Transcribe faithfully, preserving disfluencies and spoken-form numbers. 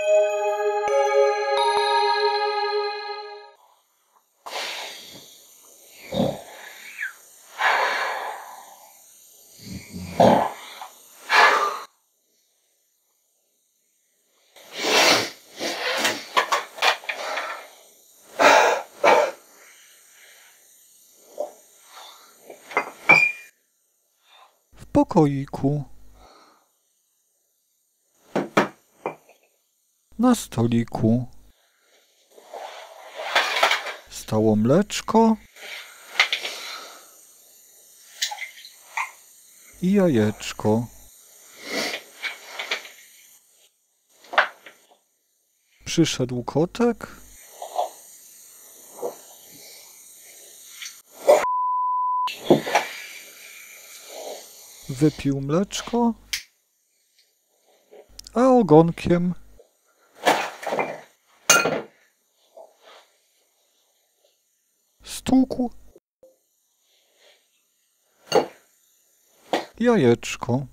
W pokoiku. Na stoliku stało mleczko i jajeczko. Przyszedł kotek. Wypił mleczko, a ogonkiem stłukł jajeczko.